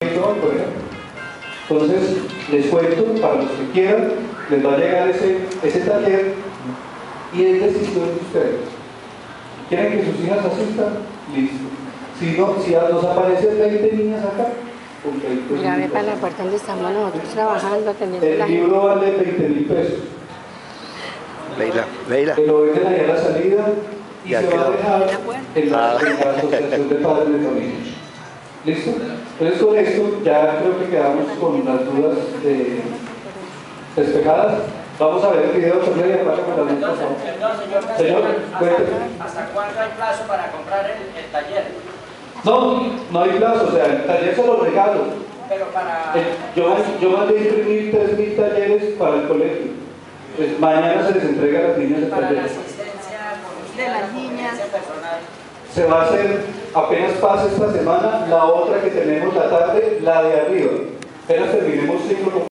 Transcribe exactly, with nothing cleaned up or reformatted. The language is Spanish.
por ejemplo. Entonces, les cuento, para los que quieran, les va a llegar ese, ese taller y es decisión de ustedes. ¿Quieren que sus hijas asistan? Listo. Si no, si nos aparecen veinte niñas acá, con veinte Mira, ve para la puerta donde estamos nosotros trabajando, atendiendo el la gente. libro vale veinte mil pesos. Leila, Leila. Que lo venden ahí a la salida y Ya se quedó. va a dejar en la, Ah. en la Asociación de Padres de Familia. ¿Listo? Entonces con esto ya creo que quedamos con las dudas de, despejadas. Vamos a ver el video sobre la placa para la luz, por favor. Perdón, señor, Señor, ¿hasta, cuénteme. ¿hasta cuándo hay plazo para comprar el, el taller? No, no hay plazo, o sea, el taller se lo regalo. Pero para... El- yo, yo mandé a imprimir tres mil talleres para el colegio. Pues mañana se les entrega a las niñas el para la taller. asistencia con usted, De las la niñas. asistencia personal. Se va a hacer, apenas pase esta semana, la otra que tenemos la tarde, la de arriba. Apenas terminemos ciclo.